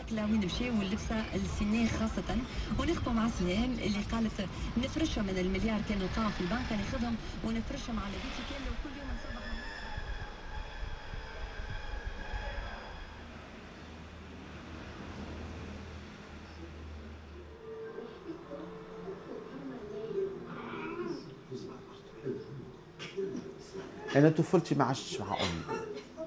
الماكله وين مشاو واللبسه السينيه خاصه. ونخطوا مع سهام اللي قالت نفرشهم من المليار كانوا لقاهم في البنك ناخذهم ونفرشهم على بيتي كامله وكل يوم نصبح. انا طفولتي ما عشتش مع امي.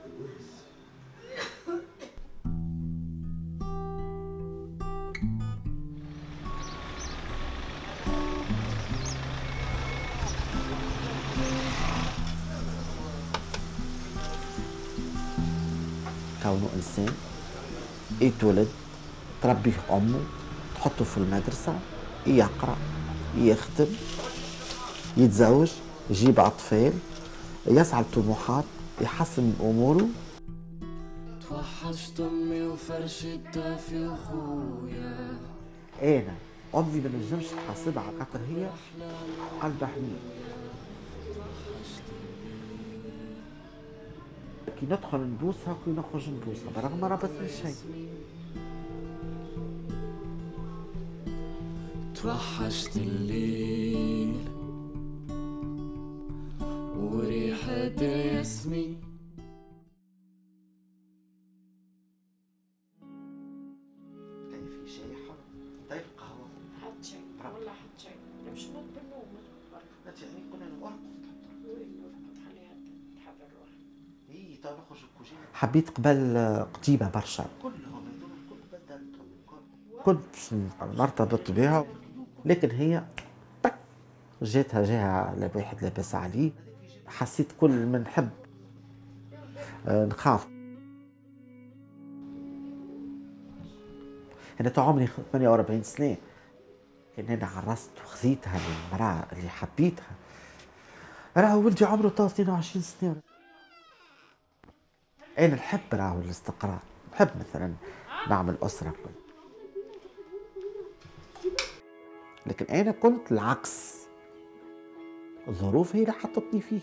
كونه انسان يتولد تربيه امه تحطه في المدرسه يقرا يخدم يتزوج يجيب اطفال يسعى لطموحات يحسن من اموره. توحشت امي وفرش الدافي وخويا. انا امي ما نجمش تحاسبها على خاطر هي قلبها حنين. كي ندخل نبوسها وكي نخرج نبوسها برغم ما ربطني شيء. توحشت الليل وريحة الياسمين. كيف في شاي حر؟ طيب قهوة؟ حط شاي والله حط شاي مش موت بالنوم لا يعني كنا نورق اي تو نخرج الكوجين. حبيت قبل قديمة برشا كلهم هذول الكل بدلتهم كنت مرتبط بها لكن هي جاتها جهة واحد لاباس عليه. حسيت كل ما نحب نخاف. انا تو عمري 48 سنة كان انا عرست وخذيتها للمرأة اللي حبيتها. راهو ولدي عمره تو 22 سنة. انا نحب راهو الاستقرار نحب مثلا نعمل أسرة كل. لكن انا كنت العكس الظروف هي اللي حطتني فيه.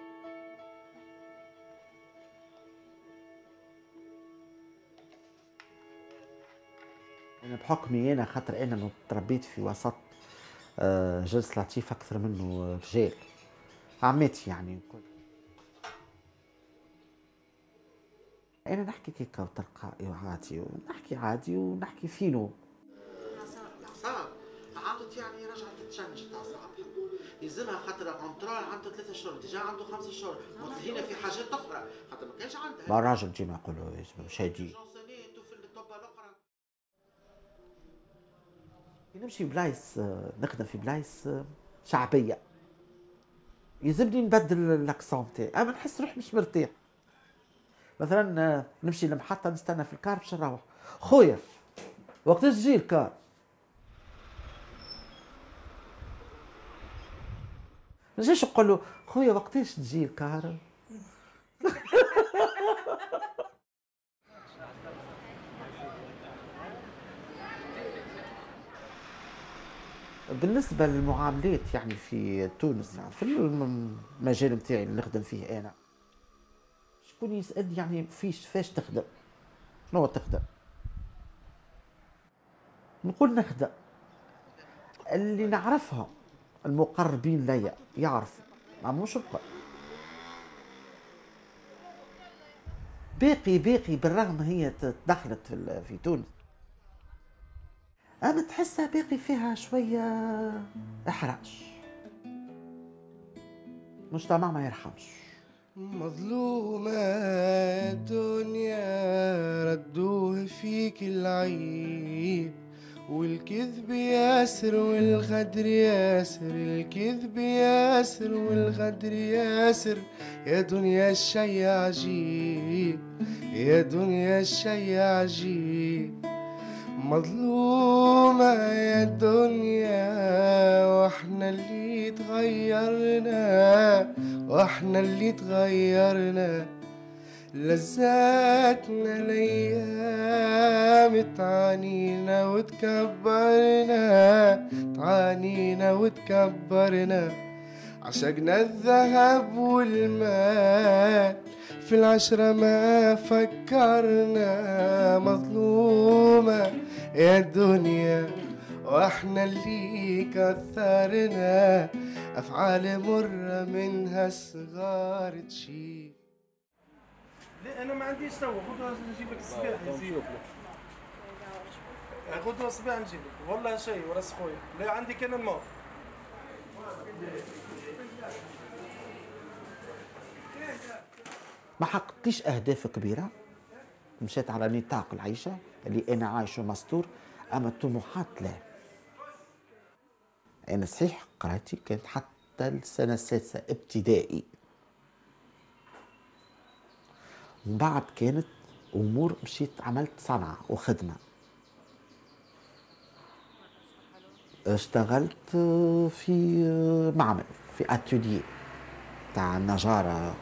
أنا بحكمي أنا خاطر أنا تربيت في وسط جنس لطيف أكثر منه رجال عماتي يعني. أنا نحكي كيكا وتلقائي وعادي ونحكي عادي ونحكي فينو. الأعصاب عادت يعني رجعت تتشنجت أعصابها يلزمها خاطر كونترول عنده 3 شهور ديجا عنده 5 شهور متلهينا في حاجات أخرى خاطر ما كانش عندها. ما الراجل ديما يقولوا مش هادي. نمشي بلايص نخدم في بلايص شعبية يلزمني نبدل الاكسون تاعي اما نحس روحي مش مرتاح. مثلا نمشي لمحطة نستنى في الكار باش نروح خويا وقتاش تجي الكار؟ ما نجيش نقول له خويا وقتاش تجي الكار؟ بالنسبة للمعاملات يعني في تونس يعني في المجال نتاعي اللي نخدم فيه أنا شكون يسألني يعني فاش تخدم؟ شنو تخدم؟ نقول نخدم. اللي نعرفها المقربين ليا يعرفوا ما مش الكل. باقي بالرغم هي تدخلت في تونس أما تحسها باقي فيها شوية إحراج. مجتمع ما يرحمش. مظلومة الدنيا ردوه فيك العيب والكذب ياسر والغدر ياسر الكذب ياسر والغدر ياسر يا دنيا الشي عجيب يا دنيا الشي عجيب. مظلومة يا الدنيا واحنا اللي تغيرنا واحنا اللي تغيرنا لذاتنا الايام تعانينا وتكبرنا تعانينا وتكبرنا عشقنا الذهب والمال، في العشرة ما فكرنا مظلومة يا الدنيا، واحنا اللي كثرنا افعال مرة منها صغار تشيل. لا انا ما عنديش توا، غدوه نجيب لك الصباح يزيد. غدوه الصباح نجيب لك والله شيء وراس خويا، لا عندي كان الماء. ما حققتيش أهداف كبيرة، مشيت على نطاق العيشة اللي أنا عايش ومستور، أما الطموحات لا. أنا صحيح قراءتي كانت حتى السنة السادسة ابتدائي، من بعد كانت أمور مشيت عملت صنعة وخدمة. اشتغلت في معمل، في اتوليه تاع النجارة.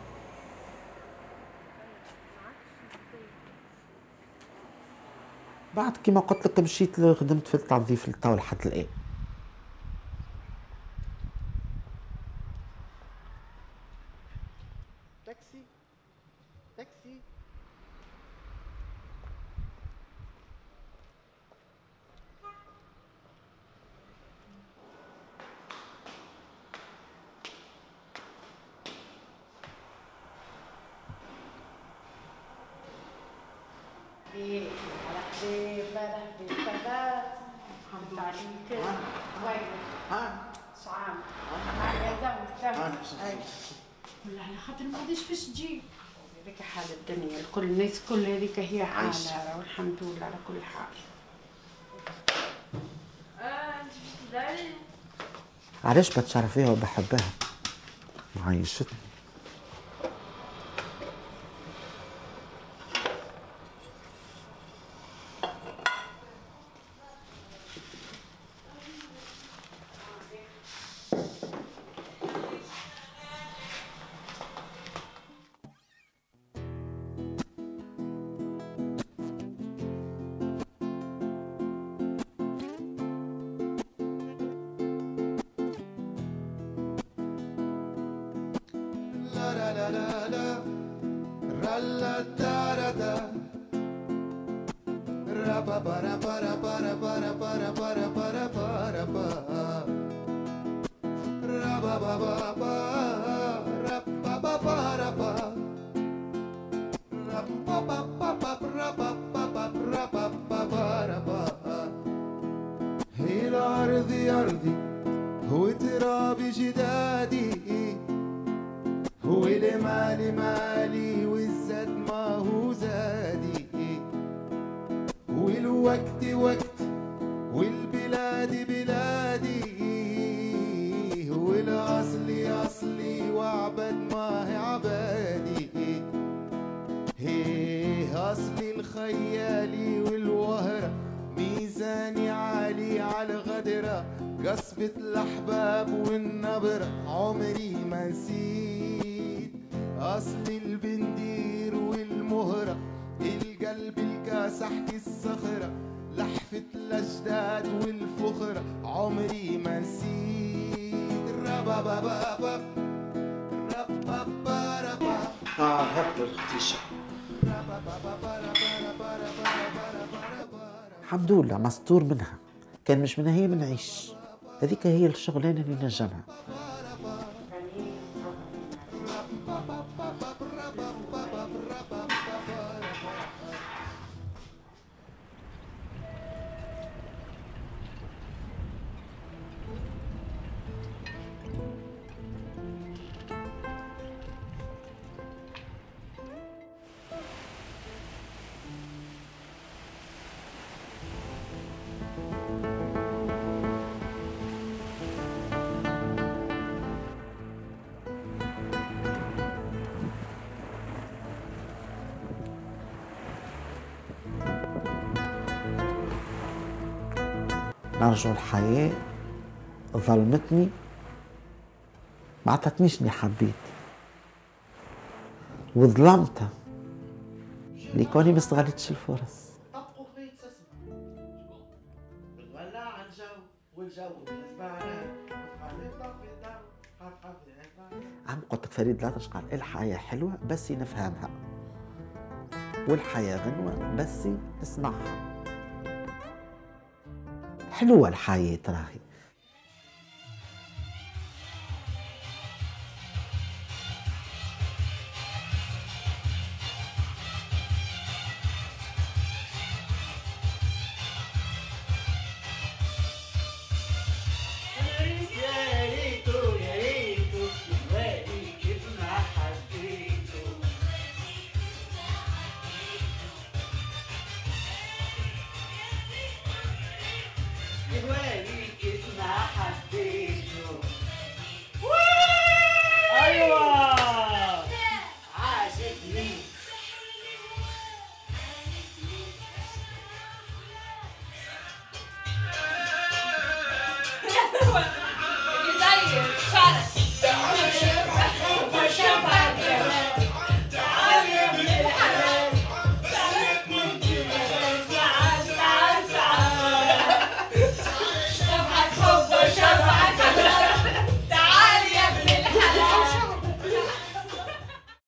بعد كما قلت لك مشيت خدمت في التنظيف للتو لحد الآن. تاكسي تاكسي. حمد عليك. وين؟ شعام. والله على خاطر ما عادش فاش تجي. هذيك حال الدنيا، الكل الناس كل هذيك هي حالها، والحمد لله على كل حال. انت باش تداري؟ علاش بتشرفيها وبحبها، معيشتني. هي الأرض أرضي، هو ترابي جدادي، هو المالي مالي والزاد ما هو زادي، والوقت وقت والبلاد بلادي، هو الأصلي أصلي وعبد ما هي عبادي، هي أصلي الخيالي والوهرة، ميزاني عالي على غدرة، قصبة الأحباب والنبرة، عمري ما نسيت أصلي البندير والمهرة، القلب الكاسحت الصخرة، لحفة الأجداد والفخرة، عمري ما نسيت الرباباباب ربابابابا. هبط الختيشة. الحمد لله مستور منها، كان مش منها هي منعيش، هذيك هي الشغلانة اللي نجمها. نرجو الحياة ظلمتني، ما عطتنيش اللي حبيت، وظلمتها لكوني ما استغلتش الفرص. طبقوا خليط اسمع، بنولع الجو والجو بالنسبة لنا، وتخلي طفي الضو، عم قلت لك فريد لا تشقى، الحياة حلوة بس نفهمها، والحياة غنوة بس نسمعها. حلوة الحياة راهي. شارك